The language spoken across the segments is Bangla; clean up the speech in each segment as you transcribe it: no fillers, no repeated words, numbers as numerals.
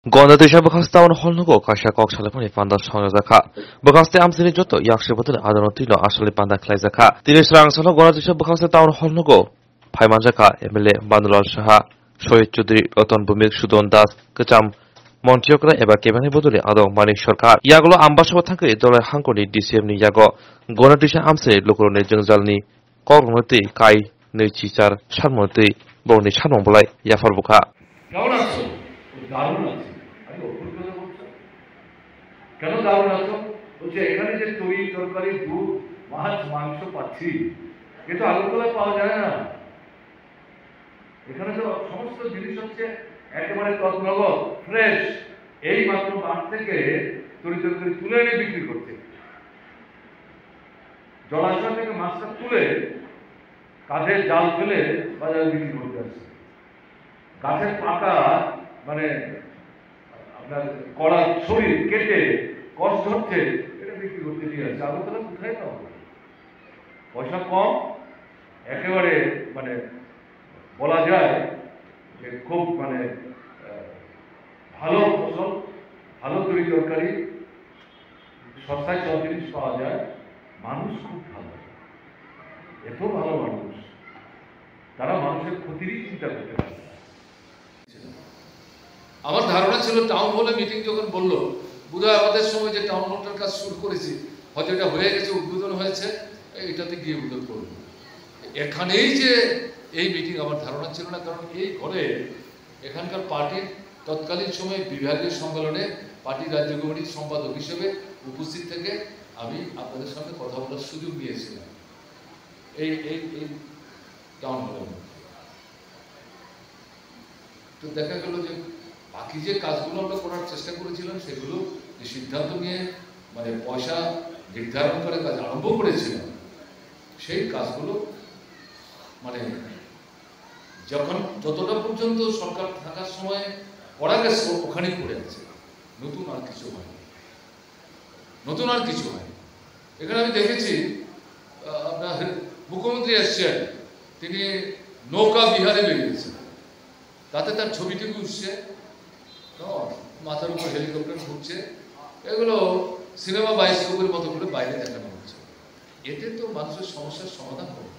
Gondadisha Bukhastaun Holnugo, Kasha Kok Salapani Panda Sonazaka. Bukhaste Amsini Joto, Yakshibutan, Adanotino, Asali Panda Klazaka. Dinisrang Solo Gondadisha Bukhasta Town Holnugo, Paimanjaka, Emile Bandulal Shaha, Shoy Chudri, Oton Bumik Shudon Das, Kacham, Montiokra, Eba Kevani Buduri, Adon Mani Shorkar, Yaglo Ambasho Tanki, Dola Hankoni, DCM Ni Yago, Gondadisha Amse, Lokone Jungzalni, Kormoti, Kai, Nichichar, Sharmoti, Boni Shanombolai, Yafarbuka. দারুণ আছে আমি অদ্ভুত কথা বলছো কেন দারুণ আছো বলছে এখানে যে তরি তরকারি দুধ মাছ মাংস পাচ্ছি এ তো আগরতলায় পাওয়া যায় না এখানে তো সমস্ত জিনিস হচ্ছে একেবারে তৎনগর ফ্রেশ এই মাত্র মাঠ থেকে তরি তরকারি তুলে এনে বিক্রি করছে জলাশয় থেকে মাছটা তুলে কাঁধে জাল ফেলে বাজারে বিক্রি করতে আসছে গাছের পাতা মানে আপনার কড়া ছড়ি কেটে কষ ধরছে এটা বিক্রি করতে নিয়ে আসছে আগরতলা কোথায় পাবো পয়সা কম একেবারে মানে বলা যায় যে খুব মানে ভালো ফসল ভালো তরি তরকারি সস্তায় সব জিনিস পাওয়া যায় মানুষ খুব ভালো এত ভালো মানুষ তারা মানুষের ক্ষতিরই চিন্তা করতে পারে আমার ধারণা ছিল টাউন হলে মিটিং যখন বললো বোধহয় আমাদের সময় যে টাউন হলটার কাজ শুরু করেছি হয়তো এটা হয়ে গেছে উদ্বোধন হয়েছে এটাতে গিয়ে উদ্বোধন করবো এখানেই যে এই মিটিং আমার ধারণা ছিল না কারণ এই ঘরে এখানকার পার্টির তৎকালীন সময়ে বিভাগীয় সম্মেলনে পার্টির রাজ্য কমিটির সম্পাদক হিসেবে উপস্থিত থেকে আমি আপনাদের সঙ্গে কথা বলার সুযোগ নিয়েছিলাম এই এই এই টাউন হলের তো দেখা গেল যে বাকি যে কাজগুলো আমরা করার চেষ্টা করেছিলাম সেগুলো যে সিদ্ধান্ত নিয়ে মানে পয়সা নির্ধারণ করে কাজ আরম্ভ করেছিলাম সেই কাজগুলো মানে যখন যতটা পর্যন্ত সরকার থাকার সময় করা গেছে ওখানেই পড়ে আছে নতুন আর কিছু হয় এখানে আমি দেখেছি আপনার মুখ্যমন্ত্রী এসছেন তিনি নৌকা বিহারে বেরিয়েছেন তাতে তার ছবিটুকু উঠছে মাথার উপর হেলিকপ্টার ঘুরছে এগুলো সিনেমা বায়োস্কোপের মতো করে বাইরে দেখানো হচ্ছে এতে তো মানুষের সমস্যার সমাধান হবে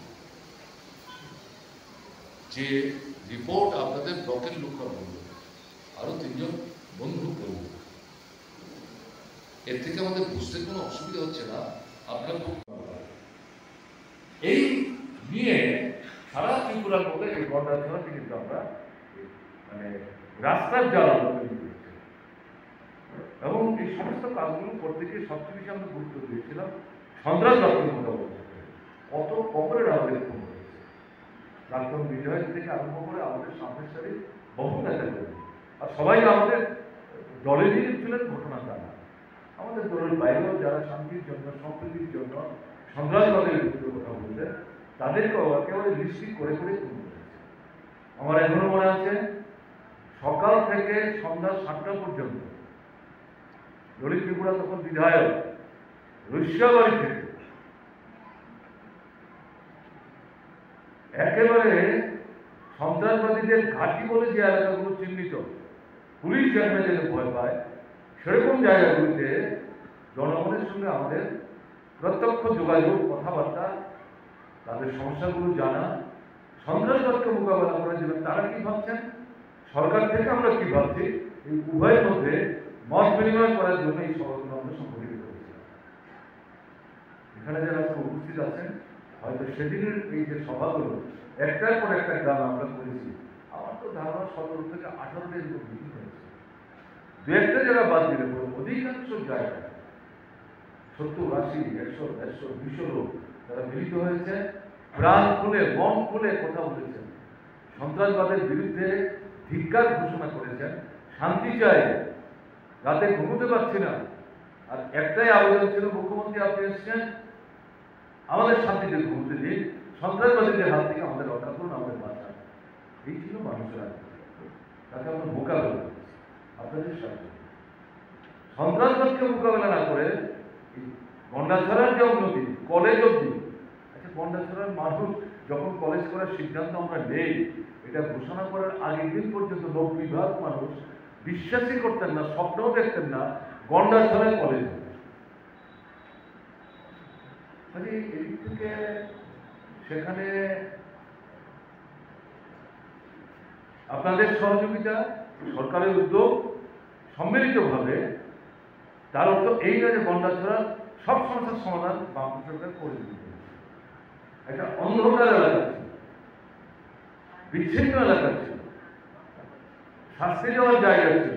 যে রিপোর্ট আপনাদের ব্লকের লোকরা বলল আরো 3 জন বন্ধু বলল এর থেকে আমাদের বুঝতে কোনো অসুবিধা হচ্ছে না আপনার এই নিয়ে সারা ত্রিপুরার মধ্যে এই গণতান্ত্রিক কিন্তু আমরা মানে রাস্তার জ্বালা এবং এই সমস্ত কাজগুলো করতে গিয়ে সবচেয়ে বেশি আমরা গুরুত্ব দিয়েছিলাম সন্ত্রাসবাদের মোকাবিলা কত কবরের আমাদের ফোন করেছে প্রাক্তন বিজয় থেকে আরম্ভ করে আমাদের সামনের সারি বহু নেতা করেছে আর সবাই আমাদের দলেরই ছিলেন ঘটনা জানা আমাদের দলের বাইরেও যারা শান্তির জন্য সম্প্রীতির জন্য সন্ত্রাসবাদের বিরুদ্ধে কথা বলছে তাদেরকেও একেবারে নিশ্চিত করে করে তুলে করেছে আমার এখনো মনে আছে সকাল থেকে সন্ধ্যা 7টা পর্যন্ত দলিত ত্রিপুরা তখন বিধায়ক রুশিয়াবাড়ি থেকে একেবারে সন্ত্রাসবাদীদের ঘাঁটি বলে যে এলাকাগুলো চিহ্নিত পুলিশ যেখানে যেতে ভয় পায় সেরকম জায়গাগুলিতে জনগণের সঙ্গে আমাদের প্রত্যক্ষ যোগাযোগ কথাবার্তা তাদের সমস্যাগুলো জানা সন্ত্রাসবাদকে মোকাবেলা করার জন্য তারা কি ভাবছেন সরকার থেকে আমরা কি ভাবছি এই উভয়ের মধ্যে মত বিনিময় করার জন্য এই সভাগুলো আমরা সংগঠিত করেছিলাম এখানে যারা উপস্থিত আছেন হয়তো সেদিনের এই যে সভাগুলো একটার পর একটা গ্রাম আমরা করেছি আমার তো ধারণা 17 থেকে 18টা এরকম মিটিং হয়েছে দু একটা যারা বাদ দিলে অধিকাংশ জায়গায় 70, 80, 100, 150, 200 লোক তারা মিলিত হয়েছে প্রাণ খুলে মন খুলে কথা বলেছেন সন্ত্রাসবাদের বিরুদ্ধে ধিক্কার ঘোষণা করেছেন শান্তি চাই রাতে ঘুমোতে পারছি না আর একটাই আবেদন ছিল মুখ্যমন্ত্রী আপনি এসছেন আমাদের শান্তিতে ঘুমোতে দিন সন্ত্রাসবাদীদের হাত থেকে আমাদের রক্ষা করুন আমাদের বাঁচান এই ছিল মানুষের তাকে আমরা মোকাবেলা করেছি আপনাদের সাথে সন্ত্রাসবাদকে মোকাবেলা না করে গন্ডাছড়ার যে উন্নতি কলেজ অব্দি আচ্ছা গন্ডাছড়ার মানুষ যখন কলেজ করার সিদ্ধান্ত আমরা নেই এটা ঘোষণা করার আগের দিন পর্যন্ত 90 ভাগ মানুষ বিশ্বাসই করতেন না, স্বপ্নও দেখতেন না গন্ডাছড়ায় কলেজ হবে। এদিক থেকে সেখানে আপনাদের সহযোগিতা, সরকারের উদ্যোগ সম্মিলিতভাবে, তার অর্থ এই নয় যে গন্ডাছড়া সব সমস্যার সমাধান বামফ্রন্ট সরকার করে দিতে। একটা অন্ধকার এলাকা ছিল, বিচ্ছিন্ন এলাকা ছিল, শাস্তি দেওয়ার জায়গা ছিল।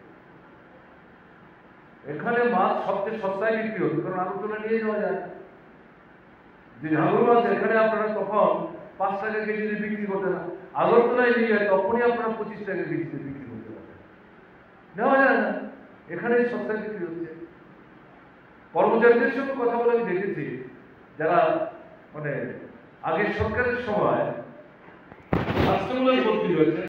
এখানে মাছ সবচেয়ে সস্তায় বিক্রি হতো, কারণ আগরতলা নিয়ে যাওয়া যায়। যে ঝাগর মাছ এখানে আপনারা তখন 5 টাকা কেজিতে বিক্রি করতে না, আগরতলায় নিয়ে যায় তখনই আপনারা 25 টাকা কেজিতে বিক্রি করতে পারেন। নেওয়া যায় না, এখানে সস্তায় বিক্রি হচ্ছে। কর্মচারীদের সঙ্গে কথা বলে আমি দেখেছি, যারা আগের সরকারের সময় স্বাস্থ্যমূলক ভর্তি হয়েছে,